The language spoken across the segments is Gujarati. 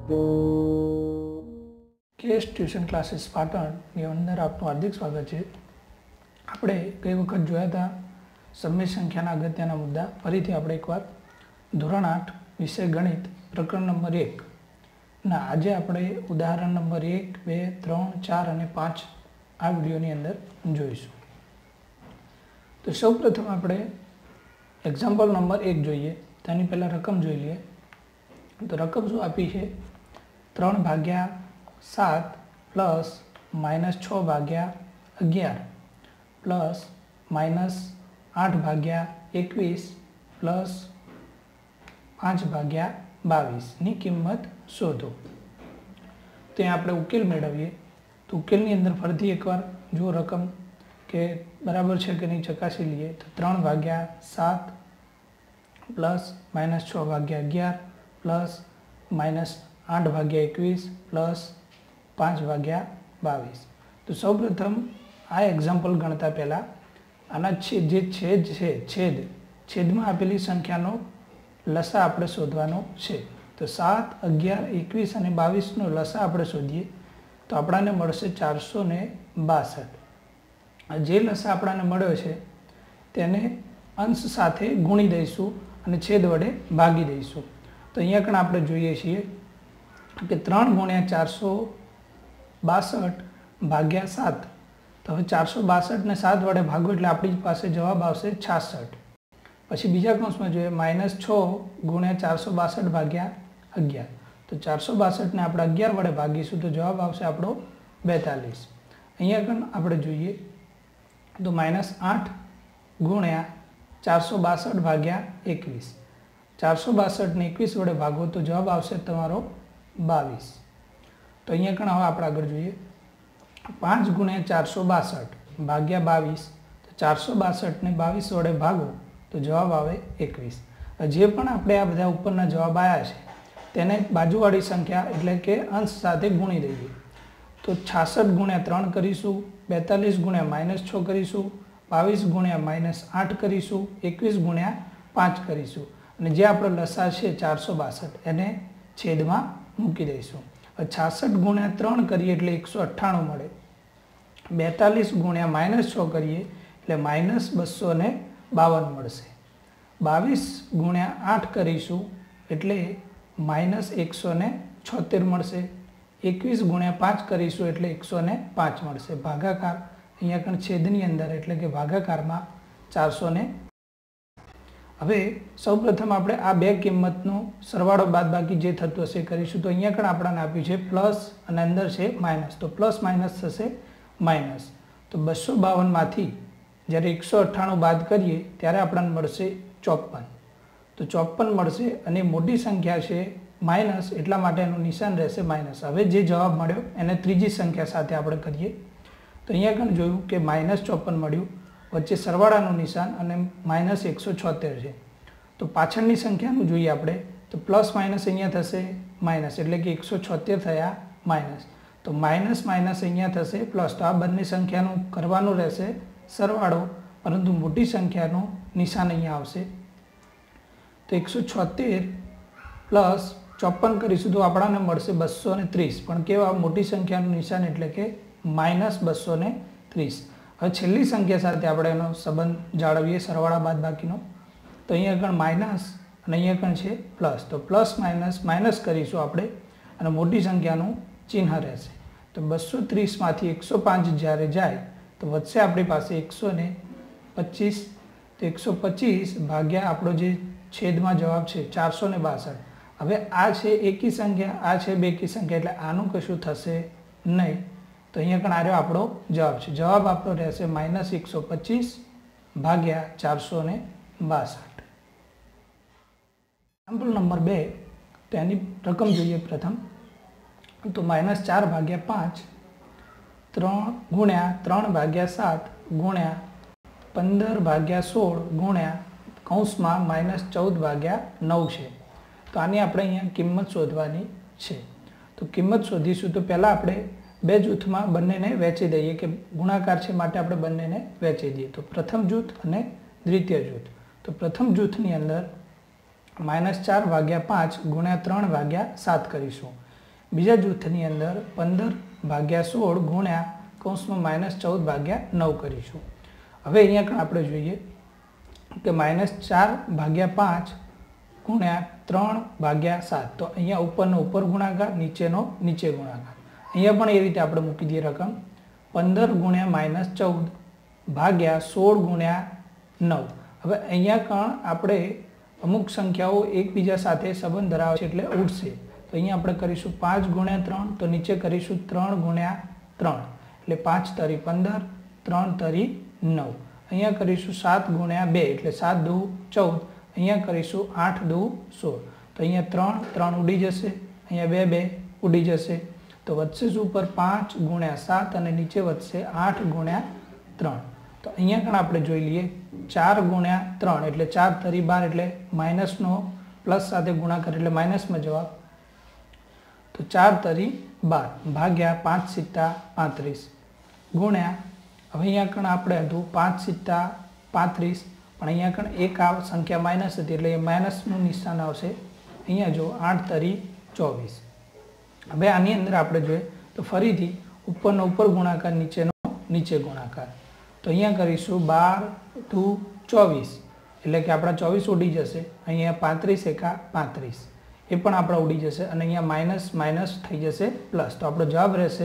કેએસ ટ્યુશન ક્લાસીસ પાટણની અંદર આપનું હાર્દિક સ્વાગત છે। આપણે ગઈ વખત જોયા હતા સમય સંખ્યાના અગત્યના મુદ્દા। ફરીથી આપણે એકવાર ધોરણ 8 વિષય ગણિત પ્રકરણ નંબર 1 ના આજે આપણે ઉદાહરણ નંબર 1, 2, 3, 4 અને 5 આ વિડીયોની અંદર જોઈશું। તો સૌપ્રથમ આપણે એક્ઝામ્પલ નંબર 1 જોઈએ। તેની પહેલાં રકમ જોઈ લઈએ। તો રકમ શું આપી છે? 3/7 પ્લસ -6/11 પ્લસ -8/21 પ્લસ 5/22 ની કિંમત શોધો। તો આપણે ઉકેલ મેળવીએ। તો ઉકેલની અંદર ફરીથી એકવાર જો રકમ કે બરાબર છે કે નહીં ચકાસી લઈએ। તો 3/7 પ્લસ -6/11 પ્લસ -8/21 પ્લસ 5/22। તો સૌપ્રથમ આ એક્ઝામ્પલ ગણતા પહેલાં આના જે છેદ છે છેદમાં આપેલી સંખ્યાનો લસા આપણે શોધવાનો છે। તો 7, 11, 21 અને 22નો લસા આપણે શોધીએ તો આપણને મળશે 462। જે લસા આપણને મળ્યો છે તેને અંશ સાથે ગુણી દઈશું અને છેદ વડે ભાગી દઈશું। તો અહીંયા પણ આપણે જોઈએ છીએ કે 3 × 462 ભાગ્યા 7। તો હવે 462 ને 7 વડે ભાગો એટલે આપણી પાસે જવાબ આવશે 66। પછી બીજા કૌંસમાં જોઈએ -6 × 462 ભાગ્યા 11। તો 462 ને આપણે 11 વડે ભાગીશું તો જવાબ આવશે આપણો 42। અહીંયા પણ આપણે જોઈએ તો -8 × 462 ભાગ્યા 21। 462 ને 21 વડે ભાગો તો જવાબ આવશે તમારો 22। તો અહીંયા પણ હવે આપણે આગળ જોઈએ 5 × 462 ભાગ્યા 22। તો 462 ને 22 વડે ભાગો તો જવાબ આવે 21। જે પણ આપણે આ બધા ઉપરના જવાબ આવ્યા છે તેને બાજુવાળી સંખ્યા એટલે કે અંશ સાથે ગુણી દઈએ। તો 66 × 3 કરીશું, 42 × -6 કરીશું, 22 × -8 કરીશું, 21 × 5 કરીશું અને જે આપણો લસા છે 462 એને છેદમાં મૂકી દઈશું। 66 × 3 કરીએ એટલે 198 મળે। 42 × -6 કરીએ એટલે -252 મળશે। 22 × 8 કરીશું એટલે -176 મળશે। 21 × 5 કરીશું એટલે 105 મળશે। ભાગાકાર અહીંયા પણ છેદની અંદર એટલે કે ભાગાકારમાં 400। હવે સૌપ્રથમ આપણે આ બે કિંમતનો સરવાળો બાદબાકી જે થતું હશે કરીશું। તો અહીંયા પણ આપણને આપ્યું છે પ્લસ અને અંદર છે માઇનસ। તો પ્લસ માઇનસ થશે માઇનસ। તો 252 માંથી જ્યારે 198 બાદ કરીએ ત્યારે આપણને મળશે 54। તો 54 મળશે અને મોટી સંખ્યા છે માઇનસ એટલા માટે એનું નિશાન રહેશે માઇનસ। હવે જે જવાબ મળ્યો એને ત્રીજી સંખ્યા સાથે આપણે કરીએ। તો અહીંયા પણ જોયું કે -54 મળ્યું, વચ્ચે સરવાળાનું નિશાન અને -176 છે। તો પાછળની સંખ્યાનું જોઈએ આપણે તો પ્લસ માઇનસ અહીંયા થશે માઇનસ એટલે કે 176 થયા માઇનસ। તો માઇનસ માઇનસ અહીંયા થશે પ્લસ। તો આ બંને સંખ્યાનું કરવાનું રહેશે સરવાળો, પરંતુ મોટી સંખ્યાનું નિશાન અહીંયા આવશે। તો 176 પ્લસ 54 કરીશું તો આપણને મળશે 230, પણ કેવા મોટી સંખ્યાનું નિશાન એટલે કે -230। હવે છેલ્લી સંખ્યા સાથે આપણે એનો સંબંધ જાળવીએ સરવાળા બાદબાકીનો। તો અહીંયા આગળ માઇનસ અને અહીંયા આગળ છે પ્લસ। તો પ્લસ માઇનસ માઇનસ કરીશું આપણે અને મોટી સંખ્યાનું ચિહ્ન રહેશે। તો 230 માંથી 105 જ્યારે જાય તો વધશે આપણી પાસે 125। તો 125 ભાગ્યા આપણો જે છેદમાં જવાબ છે 462। હવે આ છે એકી સંખ્યા, આ છે બેકી સંખ્યા એટલે આનું કશું થશે નહીં। તો અહીંયા પણ આ આપણો જવાબ છે। જવાબ આપણો રહેશે -125 ભાગ્યા 462। એક્ઝામ્પલ નંબર 2 તો એની રકમ જોઈએ પ્રથમ। તો -4/5 3 × 3/7 ગુણ્યા 15/16 ગુણ્યા કૌંસમાં -14/9 છે। તો આની આપણે અહીંયા કિંમત શોધવાની છે। તો કિંમત શોધીશું તો પહેલાં આપણે બે જૂથમાં બંનેને વહેંચી દઈએ કે ગુણાકાર છે માટે આપણે બંનેને વહેંચી દઈએ। તો પ્રથમ જૂથ અને દ્વિતીય જૂથ। તો પ્રથમ જૂથની અંદર -4/5 ગુણ્યા 3/7 કરીશું। બીજા જૂથની અંદર 15/16 ગુણ્યા કૌંસમાં -14/9 કરીશું. હવે અહીંયા પણ આપણે જોઈએ કે -4/5 ગુણ્યા 3/7. તો અહીંયા ઉપરનો ઉપર ગુણાકાર, નીચેનો નીચે ગુણાકાર. અહીંયા પણ એ રીતે આપણે મૂકી દઈએ રકમ 15 ગુણ્યા -14 ભાગ્યા 16 ગુણ્યા 9. હવે અહીંયા પણ આપણે અમુક સંખ્યાઓ એકબીજા સાથે સંબંધ ધરાવે છે એટલે ઉડશે. તો અહીંયા આપણે કરીશું 5 ગુણ્યા 3, તો નીચે કરીશું 3 ગુણ્યા 3, એટલે 5 તરી 15, 3 તરી 9. અહીંયા કરીશું 7 ગુણ્યા 2, એટલે 7 દુ 14. અહીંયા કરીશું 8 દુ 16. તો અહીંયા 3 ઉડી જશે, અહીંયા 2 ઉડી જશે. તો વધશે શું ઉપર 5 ગુણ્યા 7 અને નીચે વધશે 8 ગુણ્યા 3. તો અહીંયા પણ આપણે જોઈ લઈએ 4 ગુણ્યા 3, એટલે 4 તરી 12, એટલે માઇનસનો પ્લસ સાથે ગુણાકાર એટલે માઇનસમાં જવાબ. તો 4 તરી 12 ભાગ્યા 5 સિત્તા 35 ગુણ્યા, હવે અહીંયા પણ આપણે હતું 5 સિત્તા 35, પણ અહીંયા પણ એક આ સંખ્યા માઇનસ હતી એટલે એ માઇનસનું નિશાન આવશે. અહીંયા જો 8 તરી 24. હવે આની અંદર આપણે જોઈએ તો ફરીથી ઉપરનો ઉપર ગુણાકાર, નીચેનો નીચે ગુણાકાર. તો અહીંયા કરીશું 12 દુ 24, એટલે કે આપણા 24 ઉડી જશે. અહીંયા 35 એકા 35, એ પણ આપણા ઉડી જશે. અને અહીંયા માઇનસ માઇનસ થઈ જશે પ્લસ. તો આપણો જવાબ રહેશે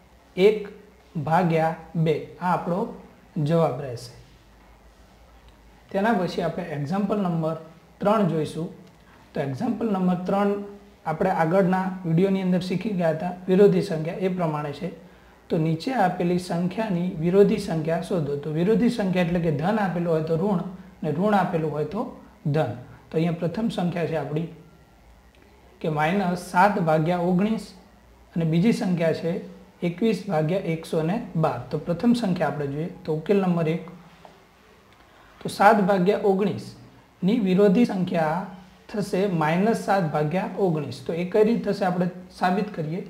1/2. આ આપણો જવાબ રહેશે. તેના પછી આપણે એક્ઝામ્પલ નંબર 3 જોઈશું. તો એક્ઝામ્પલ નંબર 3 આપણે આગળના વિડીયોની અંદર શીખી ગયા હતા. વિરોધી સંખ્યા એ પ્રમાણે છે. તો નીચે આપેલી સંખ્યાની વિરોધી સંખ્યા શોધો. તો વિરોધી સંખ્યા એટલે કે ધન આપેલું હોય તો ઋણ, અને ઋણ આપેલું હોય તો ધન. તો અહીંયા પ્રથમ સંખ્યા છે આપણી કે -7/19, અને બીજી સંખ્યા છે 21/112. તો પ્રથમ સંખ્યા આપણે જોઈએ તો ઉકેલ નંબર 1. તો 7/19 ની વિરોધી સંખ્યા થશે -7/19. તો એ કઈ રીતે થશે આપણે સાબિત કરીએ.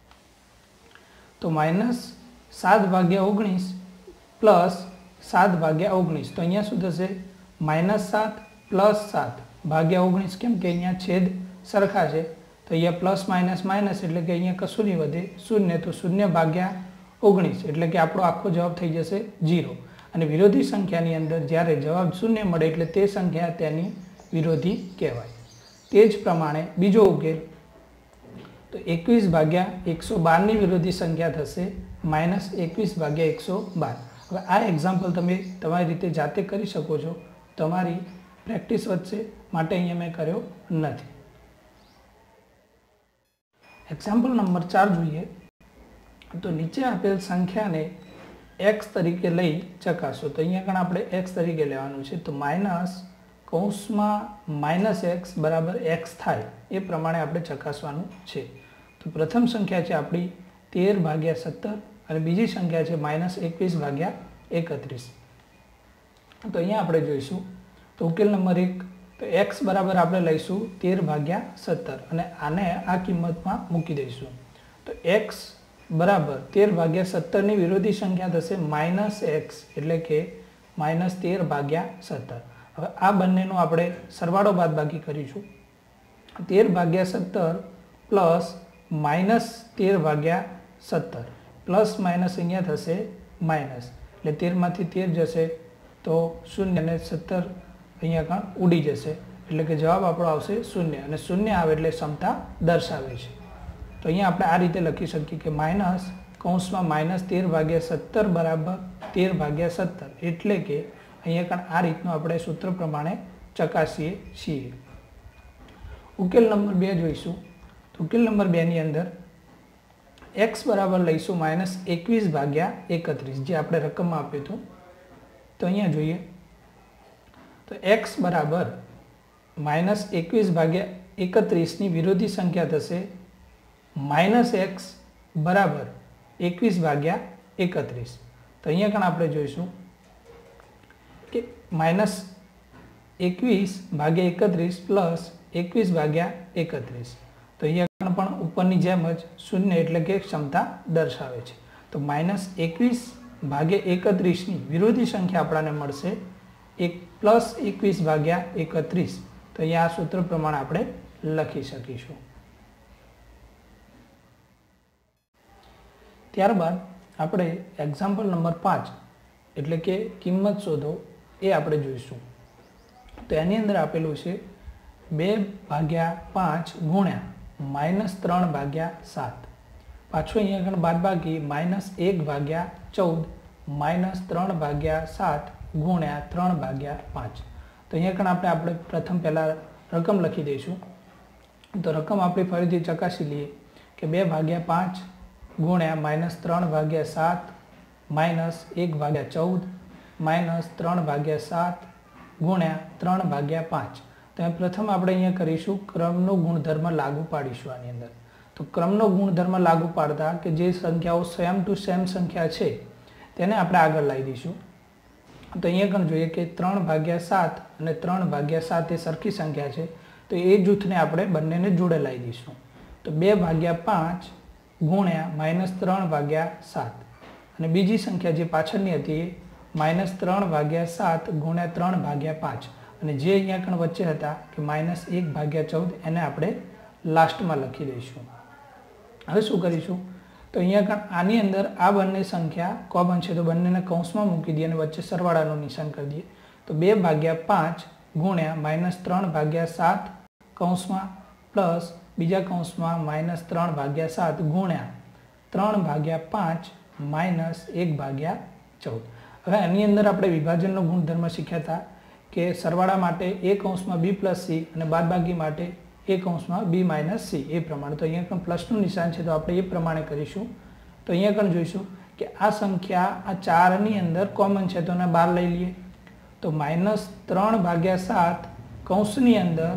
તો -7/19 પ્લસ 7/19. તો અહીંયા શું થશે -7 પ્લસ 7/19. કેમ કે અહીંયા છેદ સરખા છે. તો અહીંયા પ્લસ માઇનસ માઇનસ, એટલે કે અહીંયા કશું નહીં વધે, 0. તો 0/19, એટલે કે આપણો આખો જવાબ થઈ જશે 0. અને વિરોધી સંખ્યાની અંદર જ્યારે જવાબ 0 મળે એટલે તે સંખ્યા તેની વિરોધી કહેવાય. તે જ પ્રમાણે બીજો ઉકેલ તો 21/112 ની વિરોધી સંખ્યા થશે -21/112. હવે આ એક્ઝામ્પલ તમે તમારી રીતે જાતે કરી શકો છો. તમારી પ્રેક્ટિસ વધશે, માટે અહીંયા મેં કર્યો નથી. એક્ઝામ્પલ નંબર 4 જોઈએ. તો નીચે આપેલ સંખ્યાને x તરીકે લઈ ચકાસો. તો અહીંયા પણ આપણે x તરીકે લેવાનું છે. તો -x બરાબર x થાય એ પ્રમાણે આપણે ચકાસવાનું છે. તો પ્રથમ સંખ્યા છે આપણી 13/17, અને બીજી સંખ્યા છે -21/31. તો અહીંયા આપણે જોઈશું તો ઉકેલ નંબર 1. તો x બરાબર આપણે લઈશું 13/17, અને આને આ કિંમતમાં મૂકી દઈશું. તો x બરાબર 13/17 ની વિરોધી સંખ્યા થશે -x, એટલે કે -13/17. હવે આ બંનેનો આપણે સરવાળો બાદબાકી કરીશું. 13/17 પ્લસ -13/17, પ્લસ માઇનસ અહીંયા થશે માઇનસ, એટલે 13 માંથી 13 જશે તો 0, અને 17 અહીંયા પણ ઉડી જશે, એટલે કે જવાબ આપણો આવશે 0. અને 0 આવે એટલે સમતા દર્શાવે છે. તો અહીંયા આપણે આ રીતે લખી શકીએ કે -13/17 બરાબર 13/17, એટલે કે અહીંયા પણ આ રીતનું આપણે સૂત્ર પ્રમાણે ચકાસીએ છીએ. ઉકેલ નંબર 2 જોઈશું. તો ઉકેલ નંબર 2 ની અંદર x બરાબર લઈશું -21/31, જે આપણે રકમમાં આપ્યું હતું. તો અહીંયા જોઈએ તો x બરાબર -21/31 ની વિરોધી સંખ્યા થશે -x બરાબર 21/31. તો અહીંયા પણ આપણે જોઈશું કે -21/31 પ્લસ 21/31. તો અહીંયા પણ ઉપરની જેમ જ 0, એટલે કે ક્ષમતા દર્શાવે છે. તો -21/31 ની વિરોધી સંખ્યા આપણને મળશે પ્લસ 21/31. તો અહીંયા આ સૂત્ર પ્રમાણે આપણે લખી શકીશું. ત્યારબાદ આપણે એક્ઝામ્પલ નંબર 5 એટલે કે કિંમત શોધો એ આપણે જોઈશું. તો એની અંદર આપેલું છે 2/5 ગુણ્યા -3/7. પાછું અહીંયા આગળ બાદબાકી -1/14 -3/7 ગુણ્યા 3/5. તો અહીંયા આગળ આપણે પ્રથમ પહેલાં રકમ લખી દઈશું. તો રકમ આપણે ફરીથી ચકાસી લઈએ કે 2/5 ગુણ્યા -3/7 -1/14 -3/7 ગુણ્યા 3/5. તો પ્રથમ આપણે અહીંયા કરીશું ક્રમનો ગુણધર્મ લાગુ પાડીશું આની અંદર. તો ક્રમનો ગુણધર્મ લાગુ પાડતા કે જે સંખ્યાઓ સેમ ટુ સેમ સંખ્યા છે તેને આપણે આગળ લાવી દઈશું. તો અહીંયા પણ જોઈએ કે 3/7 અને 3/7 એ સરખી સંખ્યા છે. તો એ જૂથને આપણે બંનેને જોડે લાવી દઈશું. તો 2/5 ગુણ્યા -3/7 અને બીજી સંખ્યા જે પાછળની હતી એ -3/7 ગુણ્યા 3/5 અને જે અહીંયા કણ વચ્ચે હતા કે -1/14 એને આપણે લાસ્ટમાં લખી દઈશું. હવે શું કરીશું? તો અહીંયા કણ આની અંદર આ બંને સંખ્યા કોમન છે તો બંનેને કૌંસમાં મૂકી દઈએ અને વચ્ચે સરવાળાનું નિશાન કરી દઈએ. તો 2/5 ગુણ્યા -3/7 કૌંસમાં પ્લસ બીજા કૌંસમાં -3/7 ગુણ્યા 3/5 -1/14. હવે આની અંદર આપણે વિભાજનનો ગુણધર્મ શીખ્યા હતા કે સરવાળા માટે a કૌંસમાં b + c અને બાદબાકી માટે a કૌંસમાં b - c એ પ્રમાણે. તો અહીંયા પણ પ્લસનું નિશાન છે તો આપણે એ પ્રમાણે કરીશું. તો અહીંયા પણ જોઈશું કે આ સંખ્યા આ 4ની અંદર કોમન છે તો એને બહાર લઈ લઈએ. તો -3/7 કૌંસની અંદર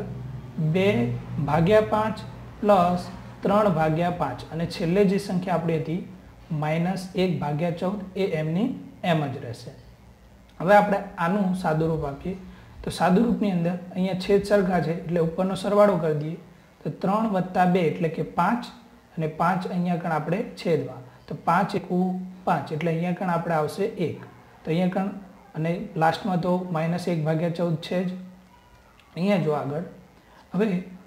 2/5 પ્લસ 3/5 અને છેલ્લે જે સંખ્યા આપણી હતી -1/14 એ એમની એમ જ રહેશે. હવે આપણે આનું સાદુરૂપ આપીએ. તો સાદુરૂપની અંદર અહીંયા છેદ સરખા છે એટલે ઉપરનો સરવાળો કરી દઈએ. તો 3 + 2 એટલે કે 5 અને 5 અહીંયા કણ આપણે છેદમાં. તો 5 × 5 એટલે અહીંયા કણ આપણે આવશે 1. તો અહીંયા કણ અને લાસ્ટમાં તો -1/14 છે જ. અહીંયા જો આગળ હવે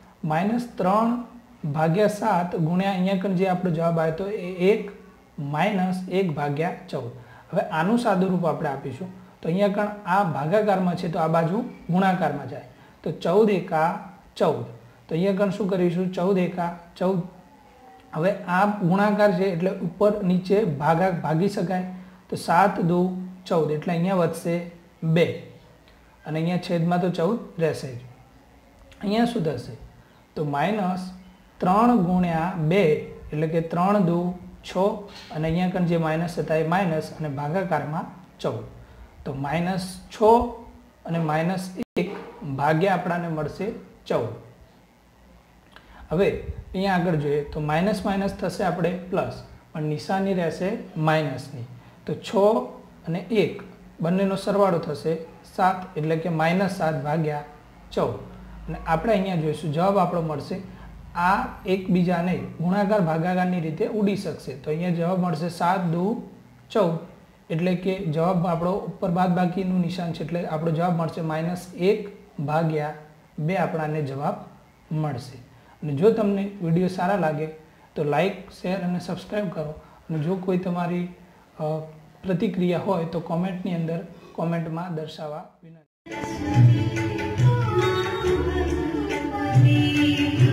-3/7 ગુણ્યા અહીંયા કણ જે આપણો જવાબ આવ્યો તો એ 1 -1/14. હવે આનું સાદુરૂપ આપણે આપીશું. તો અહીંયા કણ આ ભાગાકારમાં છે તો આ બાજુ ગુણાકારમાં જાય. તો 14 × 14. તો અહીંયા કણ શું કરીશું? 14 × 14. હવે આ ગુણાકાર છે એટલે ઉપર નીચે ભાગી શકાય. તો 7 × 2 = 14 એટલે અહીંયા વધશે 2 અને અહીંયા છેદમાં તો 14 રહેશે જ. અહીંયા શું થશે? તો -3 ગુણ્યા 2 એટલે કે 3 × 2 = 6 અને અહીંયા કણ જે માઇનસ હતા એ માઇનસ અને ભાગાકારમાં 14. તો -6 અને -1 ભાગ્યા આપણને મળશે 14. હવે અહીંયા આગળ જોઈએ તો માઇનસ થશે આપણે પ્લસ પણ નિશાની રહેશે માઇનસની. તો 6 અને 1 બંનેનો સરવાળો થશે 7 એટલે કે -7/14 અને આપણે અહીંયા જોઈશું જવાબ આપણો મળશે. આ એકબીજાને ગુણાકાર ભાગાકારની રીતે ઉડી શકશે. તો અહીંયા જવાબ મળશે 7 × 2 = 14 એટલે કે જવાબ આપણો ઉપર બાદબાકીનું નિશાન છે એટલે આપણો જવાબ મળશે -1/2 આપણને જવાબ મળશે. અને જો તમને વિડીયો સારા લાગે તો લાઈક, શેર અને સબસ્ક્રાઈબ કરો. અને જો કોઈ તમારી પ્રતિક્રિયા હોય તો કોમેન્ટની અંદર કોમેન્ટમાં દર્શાવવા વિનંતી.